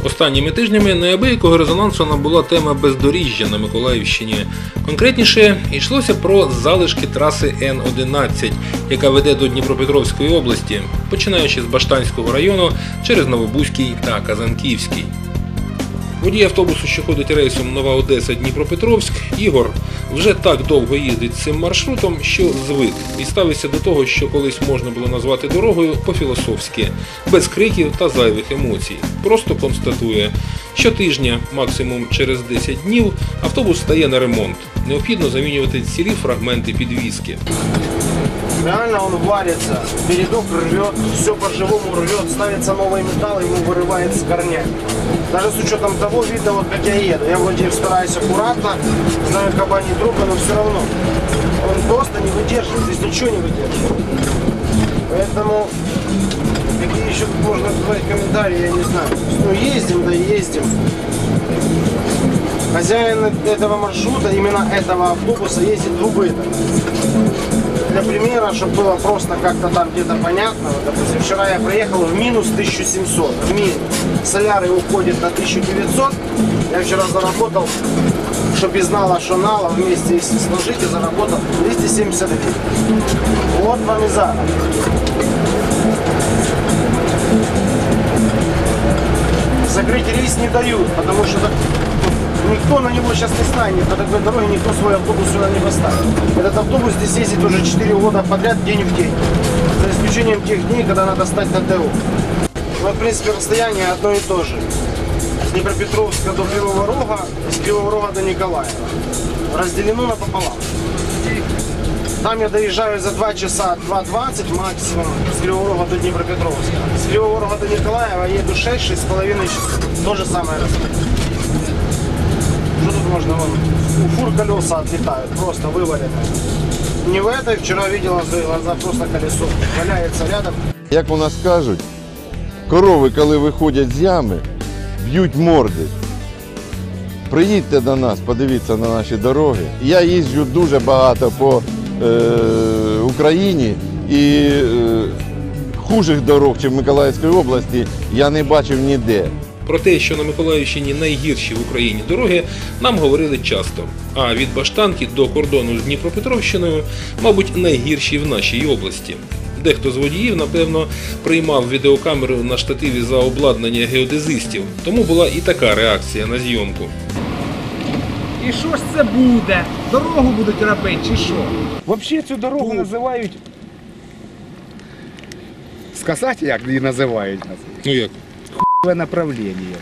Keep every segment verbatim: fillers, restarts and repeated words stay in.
Останніми тижнями неабиякого резонансу набула тема бездоріжжя на Миколаївщині. Конкретніше, йшлося про залишки траси Н одинадцять, яка веде до Дніпропетровської області, починаючи з Баштанського району через Новобузький та Казанківський. Водій автобусу, що ходить рейсом Нова Одеса-Дніпропетровськ, Ігор, вже так довго їздить цим маршрутом, що звик і ставиться до того, що колись можна було назвати дорогою по-філософськи, без криків та зайвих емоцій. Просто констатує, щотижня, максимум через десять днів, автобус стає на ремонт. Необхідно замінювати цілі фрагменти підвіски. Реально он варится, передок рвет, все по-живому рвет, ставится новый металл, его вырывает с корнями. Даже с учетом того, видно, вот как я еду. Я вроде стараюсь аккуратно, знаю кабани друга, но все равно он просто не выдерживает, здесь ничего не выдерживает. Поэтому какие еще тут можно сказать комментарии, я не знаю. Ну ездим, да ездим. Хозяин этого маршрута, именно этого автобуса, ездит в убыток. Для примера, чтобы было просто как-то там где-то понятно, вот, допустим, вчера я проехал в минус тысячу семьсот, в минус. Соляры уходит на тысячу девятьсот, я вчера заработал, чтобы без нала, что нала, вместе, если сложить, я заработал двести семьдесят гривен. Вот вам и заработок. Закрыть рейс не дают, потому что никто на него сейчас не станет, по такой дороге никто свой автобус сюда не поставит. Этот автобус здесь ездит уже четыре года подряд, день в день. За исключением тех дней, когда надо стать на ТО. Но, в принципе, расстояние одно и то же. С Днепропетровска до Кривого Рога, с Кривого Рога до Николаева. Разделено напополам. Там я доезжаю за два часа, два двадцать максимум, с Кривого Рога до Днепропетровска. С Кривого Рога до Николаева еду шесть-шесть с половиной часов. То же самое расстояние. Что тут можно, вон, у фур колеса отлетают, просто вывалены. Не в этой, вчера видела за глаза, просто колесо валяется рядом. Як у нас кажуть, корови, коли виходять з ями, б'ють морди. Приїдьте до нас, подивіться на наші дороги. Я їжджу дуже багато по е, Україні і е, хужих дорог, чи в Миколаївській області, я не бачив ніде. Про те, що на Миколаївщині найгірші в Україні дороги, нам говорили часто. А від Баштанки до кордону з Дніпропетровщиною, мабуть, найгірші в нашій області. Дехто з водіїв, напевно, приймав відеокамеру на штативі за обладнання геодезистів, тому була і така реакція на зйомку. І що ж це буде? Дорогу будуть робити чи що? Взагалі цю дорогу називають... Сказати, як її називають? Ну як? Направлення.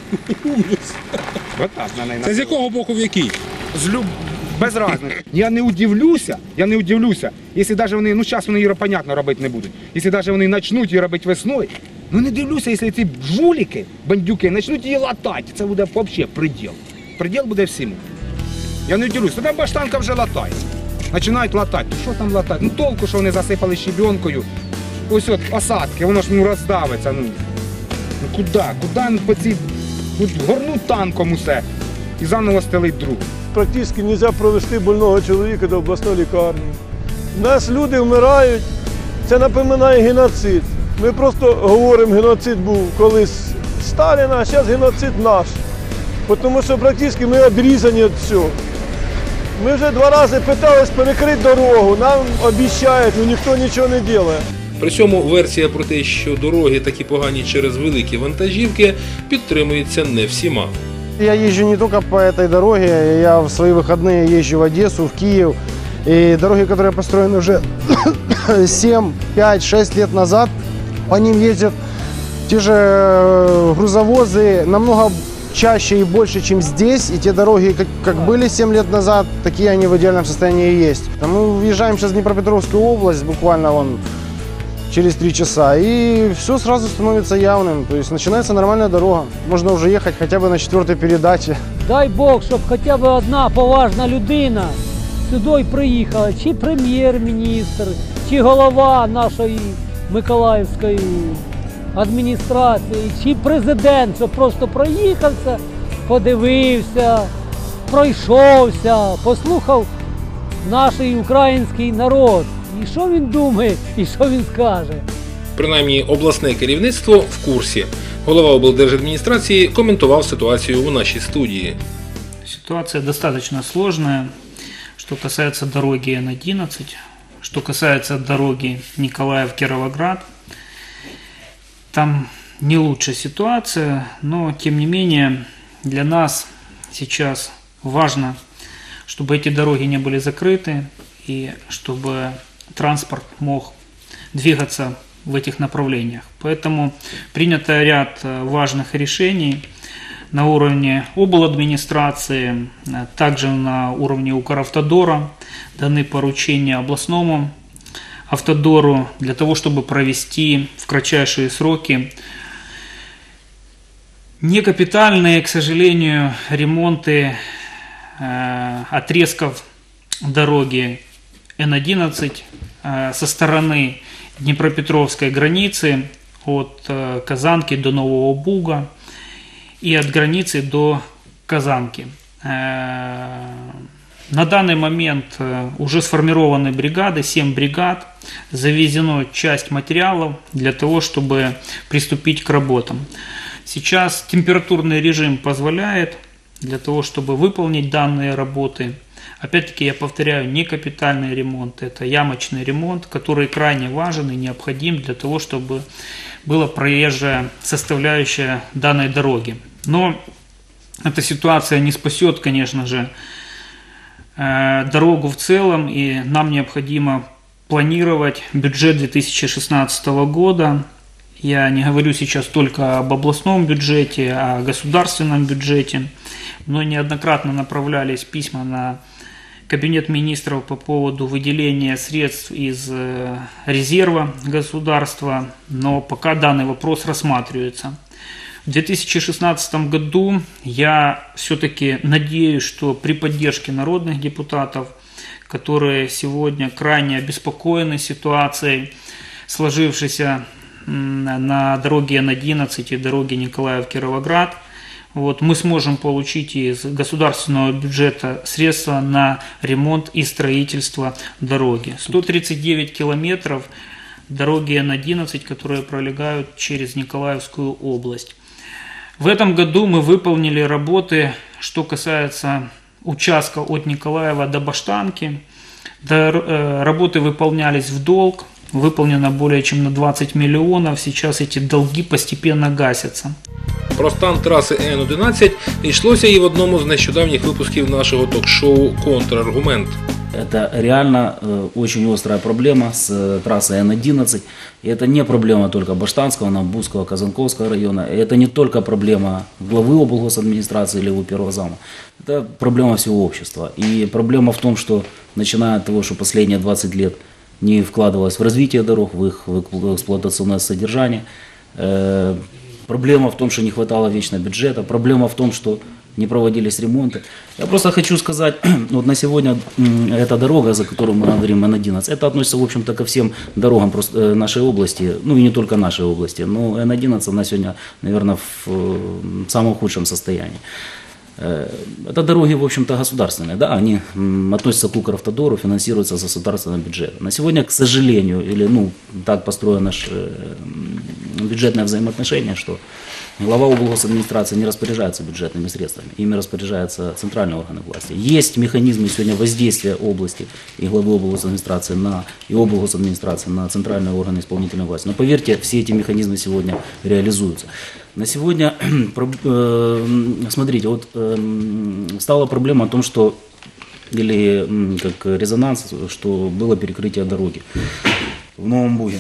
Отак на неї. Це з якого боку в який? З люб... Без разниці. Я не удивлюся, я не удивлюся, якщо навіть вони, ну зараз вони її, понятно, робити не будуть. Якщо навіть вони почнуть її робити весною, ну не дивлюся, якщо ці жуліки, бандюки, почнуть її латати. Це буде взагалі приділ. Приділ буде всьому. Я не удивлюся. Тоді Баштанка вже латає. Починають латати. Ну що там латати? Ну толку, що вони засипали щебенкою. Ось от осадки, воно ж ну роздавиться. Ну. Ну куди? Куди по цій... горнуть танком усе і заново стелить другу. Практично не можна провести больного чоловіка до обласної лікарні. У нас люди вмирають, це напоминає геноцид. Ми просто говоримо, геноцид був колись Сталіна, а зараз геноцид наш. Тому що практично ми обрізані від всього. Ми вже два рази питались перекрити дорогу, нам обіцяють, але ніхто нічого не робить. При цьому версія про те, що дороги такі погані через великі вантажівки, підтримується не всіма. Я езжу не только по этой дороге, я в свои выходные езжу в Одессу, в Киев. И дороги, которые построены уже семь, пять, шесть лет назад, по ним ездят те же грузовозы намного чаще и больше, чем здесь. И те дороги, как, как были семь лет назад, такие они в идеальном состоянии и есть. Мы въезжаем сейчас в Днепропетровскую область, буквально вон через три часа, и все сразу становится явным. То есть начинается нормальная дорога. Можно уже ехать хотя бы на четвертой передаче. Дай Бог, щоб хоча б одна поважна людина сюди приїхала, чи прем'єр-міністр, чи голова нашої Миколаївської адміністрації, чи президент, щоб просто проїхався, подивився, пройшовся, послухав наш український народ. І що він думає, і що він скаже. Принаймні, обласне керівництво в курсі. Голова облдержадміністрації коментував ситуацію у нашій студії. Ситуация достаточно сложная, что касается дороги Н одиннадцать, что касается дороги Николаев-Кировоград. Там не лучшая ситуация, но тем не менее для нас сейчас важно, чтобы эти дороги не были закрыты и чтобы транспорт мог двигаться в этих направлениях. Поэтому принято ряд важных решений на уровне обладминистрации, также на уровне Укравтодора. Даны поручения областному автодору для того, чтобы провести в кратчайшие сроки некапитальные, к сожалению, ремонты э, отрезков дороги Н одиннадцать э, со стороны Днепропетровской границы от э, Казанки до Нового Буга и от границы до Казанки. Э, на данный момент э, уже сформированы бригады, семь бригад, завезена часть материалов для того, чтобы приступить к работам. Сейчас температурный режим позволяет для того, чтобы выполнить данные работы. Опять-таки, я повторяю, не капитальный ремонт, это ямочный ремонт, который крайне важен и необходим для того, чтобы была проезжая составляющая данной дороги. Но эта ситуация не спасет, конечно же, дорогу в целом, и нам необходимо планировать бюджет две тысячи шестнадцатого года. Я не говорю сейчас только об областном бюджете, а о государственном бюджете, но неоднократно направлялись письма на Кабинет министров по поводу выделения средств из резерва государства, но пока данный вопрос рассматривается. В две тысячи шестнадцатом году я все-таки надеюсь, что при поддержке народных депутатов, которые сегодня крайне обеспокоены ситуацией, сложившейся на дороге Н одиннадцать и дороге Николаев-Кировоград, вот, мы сможем получить из государственного бюджета средства на ремонт и строительство дороги. сто тридцать девять километров дороги Н одиннадцать, которые пролегают через Николаевскую область. В этом году мы выполнили работы, что касается участка от Николаева до Баштанки. Работы выполнялись в долг. Выполнено более чем на двадцать миллионов, сейчас эти долги постепенно гасятся. Про стан траси Н одинадцять йшлося і в одному з нещодавніх випусків нашого ток-шоу «Контраргумент». Это реально э, очень острая проблема с э, трассой Н одиннадцать. И это не проблема только Баштанского, Намбузского, Казанковского района. И это не только проблема главы облгосадминистрации или его первого зама. Это проблема всего общества. И проблема в том, что начиная от того, что последние двадцать лет не вкладывалось в развитие дорог, в их в эксплуатационное содержание. Э, проблема в том, что не хватало вечно бюджета. Проблема в том, что не проводились ремонты. Я просто хочу сказать, вот на сегодня эта дорога, за которую мы говорим, Н одиннадцать, это относится, в общем-то, ко всем дорогам нашей области, ну и не только нашей области, но Н одиннадцать она сегодня, наверное, в самом худшем состоянии. Это дороги, в общем-то, государственные, да, они относятся к Укравтодору, финансируются с государственного бюджета. На сегодня, к сожалению, или, ну, так построено наше бюджетное взаимоотношение, что глава облгосадминистрации не распоряжается бюджетными средствами, ими распоряжаются центральные органы власти. Есть механизмы сегодня воздействия области и главы облгосадминистрации на, и облгосадминистрации на центральные органы исполнительной власти. Но поверьте, все эти механизмы сегодня реализуются. На сегодня, смотрите, вот стала проблема о том, что, или как резонанс, что было перекрытие дороги в Новом Буге.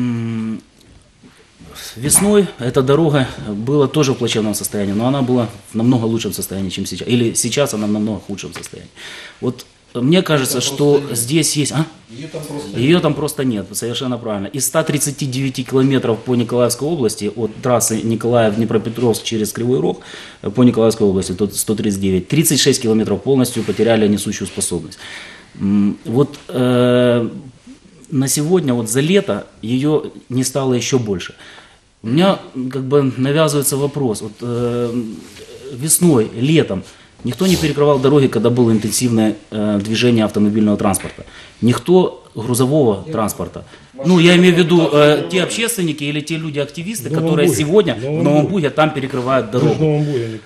Весной эта дорога была тоже в плачевном состоянии, но она была в намного лучшем состоянии, чем сейчас. Или сейчас она в намного худшем состоянии. Вот мне кажется, это что здесь есть... А? Ее, там Ее там просто нет, совершенно правильно. Из ста тридцати девяти километров по Николаевской области, от трассы Николаев-Днепропетровск через Кривой Рог по Николаевской области, тут сто тридцать девять, тридцать шесть километров полностью потеряли несущую способность. Вот э, на сегодня, вот за лето, ее не стало еще больше. У меня как бы навязывается вопрос, вот, э, весной, летом, Никто не перекрывал дороги, когда было интенсивное э, движение автомобильного транспорта. Никто грузового транспорта. Ну, я имею в виду э, те общественники или те люди-активисты, которые сегодня в Новом Буге там перекрывают дорогу.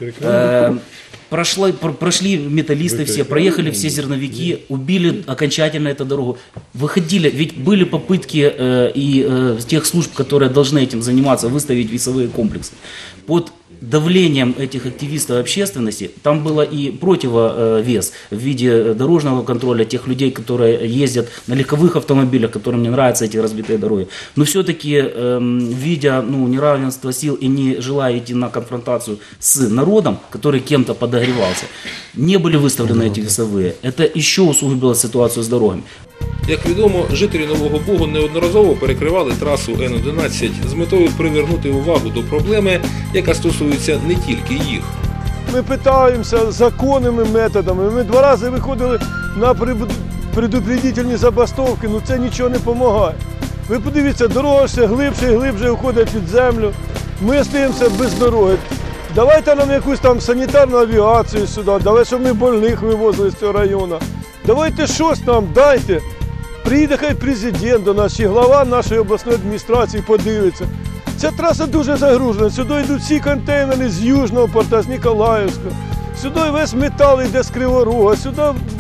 Э, Прошли, прошли металлисты все, проехали все зерновики, убили окончательно эту дорогу. Выходили, ведь были попытки э, и э, тех служб, которые должны этим заниматься, выставить весовые комплексы. Под давлением этих активистов общественности, там было и противовес в виде дорожного контроля тех людей, которые ездят на легковых автомобилях, которым не нравятся эти разбитые дороги. Но все-таки, э, видя ну, неравенство сил и не желая идти на конфронтацию с народом, который кем-то подогревался, не были выставлены эти весовые. Это еще усугубило ситуацию с дорогами. Як відомо, жителі Нового Бугу неодноразово перекривали трасу Н одинадцять з метою привернути увагу до проблеми, яка стосується не тільки їх. Ми питаємося законними методами. Ми два рази виходили на предупредительні забастовки, але це нічого не допомагає. Ви подивіться, дорога все глибше і глибше уходить під землю. Ми стаємося без дороги. Давайте нам якусь там санітарну авіацію сюди, давайте, щоб ми больних вивозили з цього району. Давайте щось нам дайте. Приїде хай президент до нас, чи глава нашої обласної адміністрації подивиться. Ця траса дуже загружена. Сюди йдуть всі контейнери з Южного порта, з Ніколаївського. Сюди весь метал йде з Криворога, сюди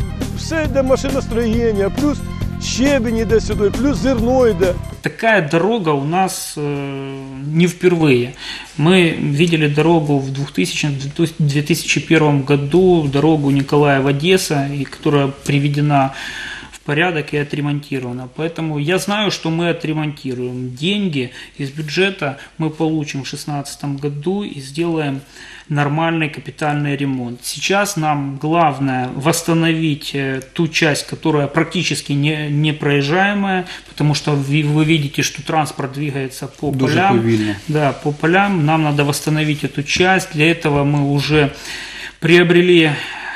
все йде машиностроєння, плюс щебень йде сюди, плюс зерно йде. Такая дорога у нас э, не впервые. Мы видели дорогу в двухтысячном — две тысячи первом году, дорогу Николаев-Одесса, которая приведена в порядок и отремонтирована. Поэтому я знаю, что мы отремонтируем. Деньги из бюджета мы получим в две тысячи шестнадцатом году и сделаем нормальный капитальный ремонт. Сейчас нам главное восстановить ту часть, которая практически не, не проезжаемая, потому что вы, вы видите, что транспорт двигается по Дуже полям. повільно. Да, по полям. Нам надо восстановить эту часть. Для этого мы уже приобрели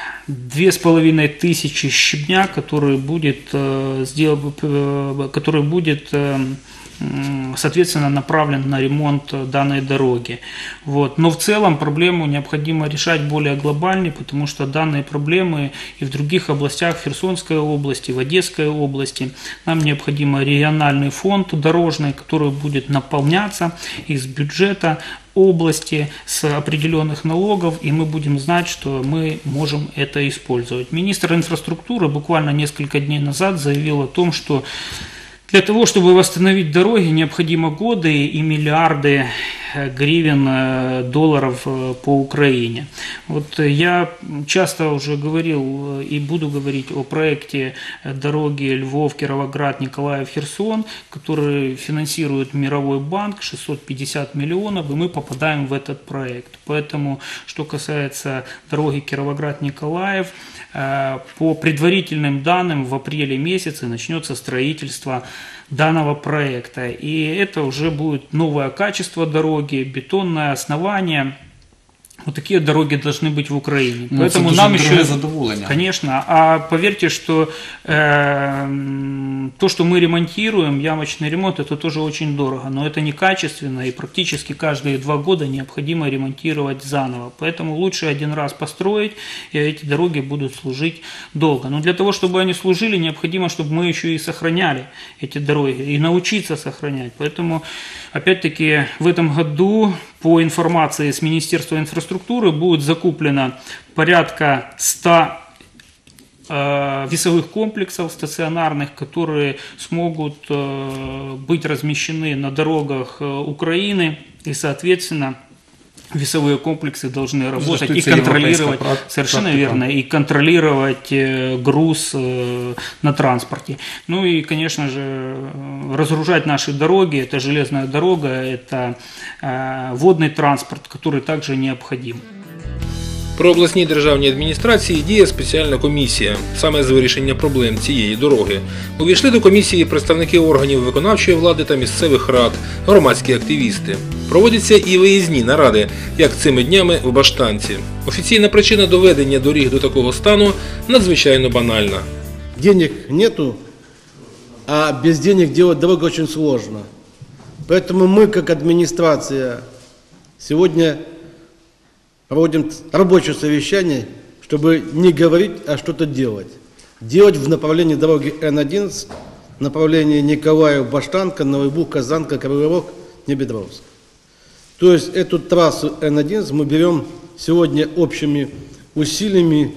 две с половиной тысячи щебня, который будет, э, сдел... э, который будет э, соответственно, направлен на ремонт данной дороги. Вот. Но в целом проблему необходимо решать более глобальной, потому что данные проблемы и в других областях, в Херсонской области, в Одесской области, нам необходимо региональный фонд дорожный, который будет наполняться из бюджета области с определенных налогов, и мы будем знать, что мы можем это использовать. Министр инфраструктуры буквально несколько дней назад заявил о том, что для того, чтобы восстановить дороги, необходимо годы и миллиарды гривен, долларов по Украине. Вот я часто уже говорил и буду говорить о проекте дороги Львов, Кировоград, Николаев, Херсон, который финансирует Мировой банк, шестьсот пятьдесят миллионов, и мы попадаем в этот проект. Поэтому, что касается дороги Кировоград-Николаев, по предварительным данным в апреле месяце начнется строительство данного проекта. И это уже будет новое качество дороги, бетонное основание. Вот такие дороги должны быть в Украине. Ну, поэтому это нам дуже еще задоволення. Конечно. А поверьте, что э, то, что мы ремонтируем, ямочный ремонт, это тоже очень дорого. Но это некачественно, и практически каждые два года необходимо ремонтировать заново. Поэтому лучше один раз построить, и эти дороги будут служить долго. Но для того, чтобы они служили, необходимо, чтобы мы еще и сохраняли эти дороги, и научиться сохранять. Поэтому, опять-таки, в этом году, по информации с Министерства инфраструктуры, будет закуплено порядка ста э, весовых комплексов стационарных, которые смогут э, быть размещены на дорогах э, Украины, и, соответственно, весовые комплексы должны работать и контролировать, совершенно верно, и контролировать груз на транспорте. Ну и, конечно же, разгружать наши дороги, это железная дорога, это водный транспорт, который также необходим. При обласній державній адміністрації діє спеціальна комісія саме з вирішення проблем цієї дороги. Увійшли до комісії представники органів виконавчої влади та місцевих рад, громадські активісти. Проводяться і виїзні наради, як цими днями в Баштанці. Офіційна причина доведення доріг до такого стану надзвичайно банальна. Денег нету, а без денег делать дорогу очень сложно. Поэтому мы, как администрация, сегодня проводим рабочее совещание, чтобы не говорить, а что-то делать. Делать в направлении дороги Н одиннадцать, направлении Николаев, Баштанка, Новый Буг, Казанка, Кривой Рог, Небедровск. То есть эту трассу Н одиннадцать мы берем сегодня общими усилиями,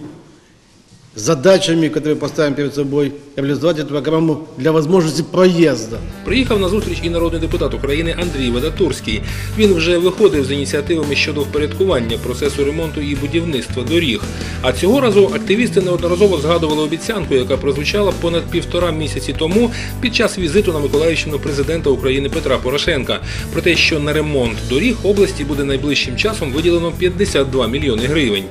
задачами, которые поставим перед собой, реализовать эту программу для возможности проезда. Приїхав на зустріч і народний депутат України Андрій Вадатурський. Він вже виходив з ініціативами щодо впорядкування процесу ремонту і будівництва доріг. А цього разу активісти неодноразово згадували обіцянку, яка прозвучала понад півтора місяці тому під час візиту на Миколаївщину президента України Петра Порошенка. Про те, що на ремонт доріг області буде найближчим часом виділено п'ятдесят два мільйони гривень.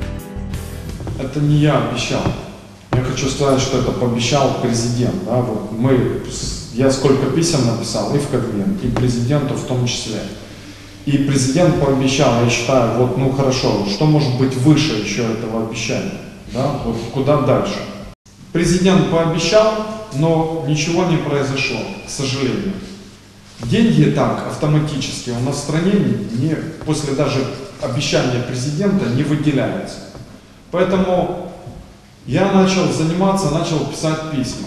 Это не я обещал. Я хочу сказать, что это пообещал президент. Да? Вот мы, я сколько писем написал и в Кабмин, и президенту в том числе. И президент пообещал, я считаю, вот ну хорошо, что может быть выше еще этого обещания? Да? Вот куда дальше? Президент пообещал, но ничего не произошло, к сожалению. Деньги так автоматически у нас в стране не, после даже обещания президента не выделяются. Поэтому я начал заниматься, начал писать письма.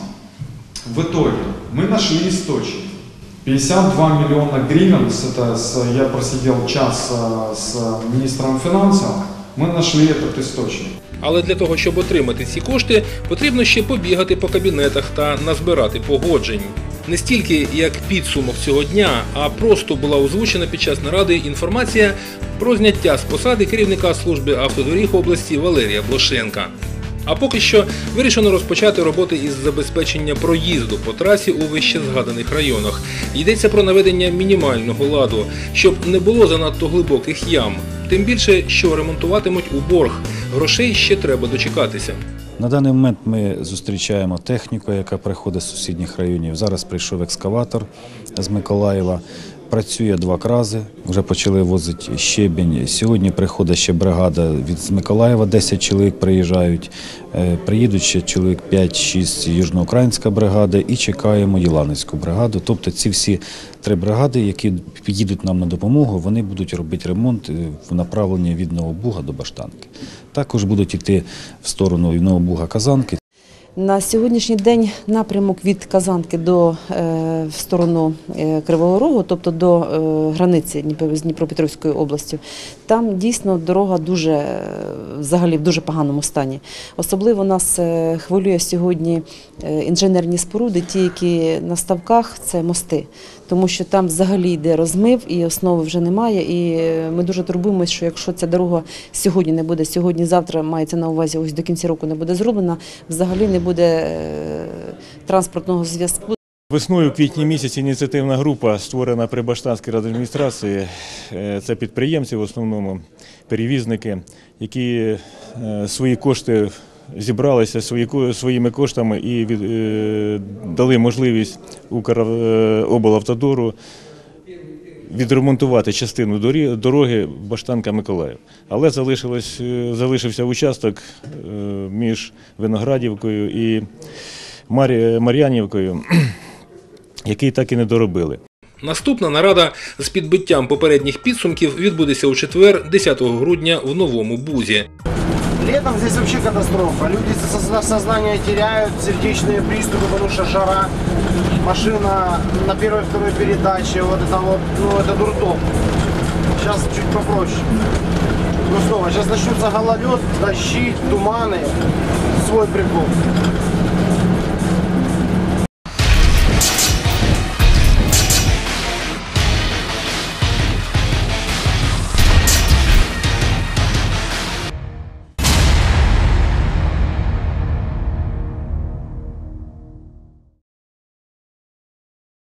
В итоге мы нашли источник. пятьдесят два миллиона гривен, это с, я просидел час с министром финансов, мы нашли этот источник. Але для того, щоб отримати ці кошти, потрібно ще побігати по кабінетах та назбирати погоджень. Не стільки як підсумок цього дня, а просто була озвучена під час наради інформація про зняття з посади керівника служби автодоріг області Валерія Блошенка. А поки що вирішено розпочати роботи із забезпечення проїзду по трасі у вище згаданих районах. Йдеться про наведення мінімального ладу, щоб не було занадто глибоких ям. Тим більше, що ремонтуватимуть у борг. Грошей ще треба дочекатися. На даний момент ми зустрічаємо техніку, яка приходить з сусідніх районів. Зараз прийшов екскаватор з Миколаєва. Працює два крази, вже почали возити щебінь. Сьогодні приходить ще бригада від Миколаєва, десять чоловік приїжджають. Приїдуть ще чоловік п'ять-шість южноукраїнська бригада і чекаємо Єланівську бригаду. Тобто ці всі три бригади, які їдуть нам на допомогу, вони будуть робити ремонт в направленні від Нового Буга до Баштанки. Також будуть йти в сторону Нового Буга-Казанки. На сьогоднішній день напрямок від Казанки до е, в сторону е, Кривого Рогу, тобто до е, границі з Дніпропетровською областю, там дійсно дорога дуже, е, взагалі в дуже поганому стані. Особливо нас е, хвилює сьогодні е, інженерні споруди, ті, які на ставках, це мости. Тому що там взагалі йде розмив і основи вже немає. І ми дуже турбуємося, що якщо ця дорога сьогодні не буде, сьогодні-завтра, мається на увазі, ось до кінця року не буде зроблена, взагалі не буде транспортного зв'язку. Весною, в квітні місяці, ініціативна група створена при Баштанській райадміністрації. Це підприємці в основному, перевізники, які свої кошти зібралися свої, своїми коштами і від, е, дали можливість Укробавтодору відремонтувати частину дороги Баштанка-Миколаїв. Але залишилось, залишився участок е, між Виноградівкою і Мар'я, Мар'янівкою, який так і не доробили. Наступна нарада з підбиттям попередніх підсумків відбудеться у четвер, десятого грудня, в Новому Бузі. Летом здесь вообще катастрофа. Люди сознание теряют, сердечные приступы, потому что жара. Машина на первой-второй передаче, вот это вот, ну это дурдом. Сейчас чуть попроще. Ну снова, сейчас начнется гололед, дожди, туманы. Свой прикол.